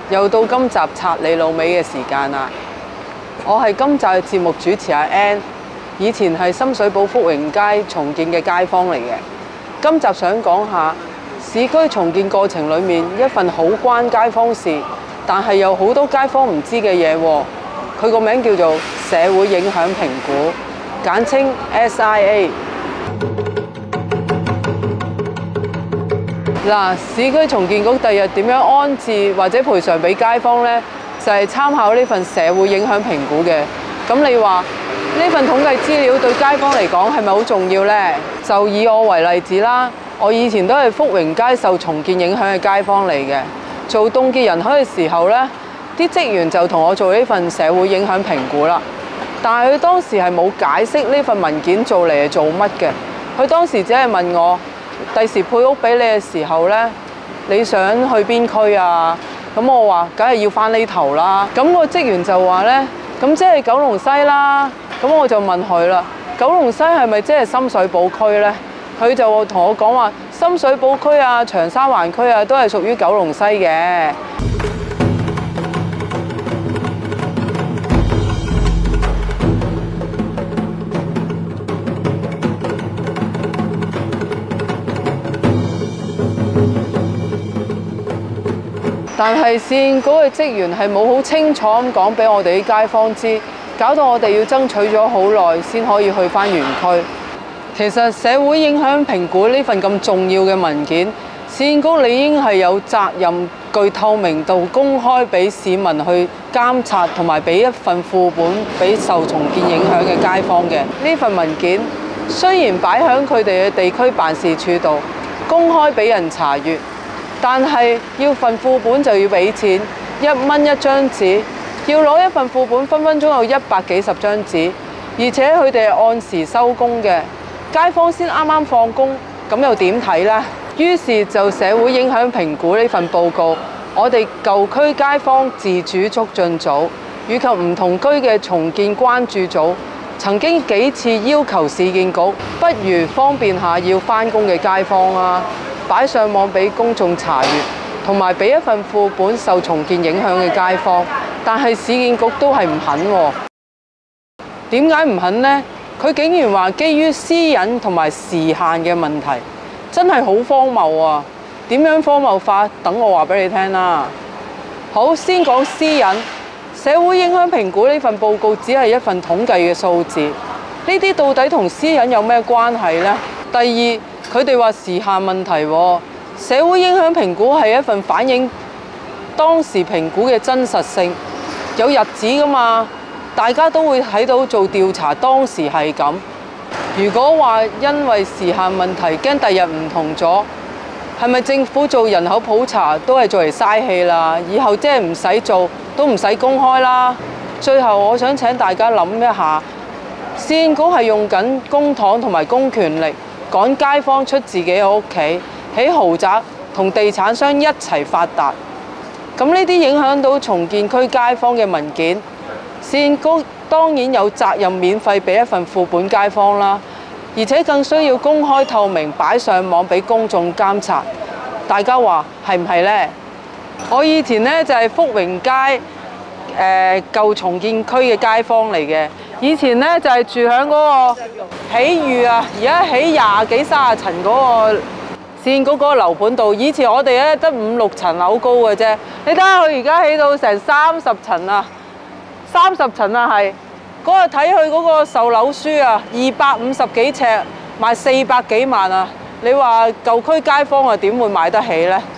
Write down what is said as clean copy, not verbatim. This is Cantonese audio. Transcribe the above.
又到今集拆你老味嘅時間啦！我係今集嘅節目主持阿 Ann， 以前係深水埗福榮街重建嘅街坊嚟嘅。今集想講下市區重建過程裡面一份好關街坊事，但係有好多街坊唔知嘅嘢喎。佢個名叫做社會影響評估，簡稱 SIA。嗱，市區重建局第日點樣安置或者賠償俾街坊呢？就係參考呢份社會影響評估嘅。咁你話呢份統計資料對街坊嚟講係咪好重要呢？就以我為例子啦，我以前都係福榮街受重建影響嘅街坊嚟嘅。做凍結人口嘅時候呢，啲職員就同我做呢份社會影響評估啦。但係佢當時係冇解釋呢份文件做嚟係做乜嘅。佢當時只係問我，第時配屋俾你嘅時候呢，你想去邊區啊？咁我話梗係要返呢頭啦。咁個職員就話呢，咁即係九龍西啦。咁我就問佢啦，九龍西係咪即係深水埗區呢？佢就同我講話，深水埗區啊、長沙灣區啊，都係屬於九龍西嘅。但係市建局嘅職員係冇好清楚咁講俾我哋啲街坊知，搞到我哋要爭取咗好耐先可以去返原區。其實社會影響評估呢份咁重要嘅文件，市建局理應係有責任具透明度公開俾市民去監察，同埋俾一份副本俾受重建影響嘅街坊嘅。呢份文件雖然擺喺佢哋嘅地區辦事處度公開俾人查閱，但係要份副本就要俾錢，1蚊一張紙，要攞一份副本分分鐘有100幾十張紙，而且佢哋係按時收工嘅，街坊先啱啱放工，咁又點睇呢？於是就社會影響評估呢份報告，我哋舊區街坊自主促進組以及唔同區嘅重建關注組，曾經幾次要求市建局，不如方便下要返工嘅街坊啊，擺上網俾公眾查閱，同埋俾一份副本受重建影響嘅街坊，但係市建局都係唔肯喎。點解唔肯呢？佢竟然話基於私隱同埋時限嘅問題，真係好荒謬啊！點樣荒謬法？等我話俾你聽啦。好，先講私隱。社會影響評估呢份報告只係一份統計嘅數字，呢啲到底同私隱有咩關係呢？第二，佢哋話時限問題喎。社會影響評估係一份反映當時評估嘅真實性，有日子㗎嘛，大家都會睇到做調查當時係咁。如果話因為時限問題驚第日唔同咗，係咪政府做人口普查都係做嚟嘥氣啦？以後即係唔使做，都唔使公開啦。最後我想請大家諗一下，市建局係用緊公帑同埋公權力趕街坊出自己嘅屋企，起豪宅同地產商一齊發達。咁呢啲影響到重建區街坊嘅文件，市建局當然有責任免費俾一份副本街坊啦，而且更需要公開透明擺上網俾公眾監察。大家話係唔係呢？我以前呢就係福榮街舊重建區嘅街坊嚟嘅，以前呢就係住喺嗰個喜裕啊，而家起20幾30層嗰個市建局嗰個樓盤度。以前我哋咧得5、6層樓高嘅啫，你睇下佢而家起到成30層啊，30層啊係。嗰日睇佢嗰個售樓書啊，250幾尺賣400幾萬啊！你話舊區街坊啊點會買得起呢？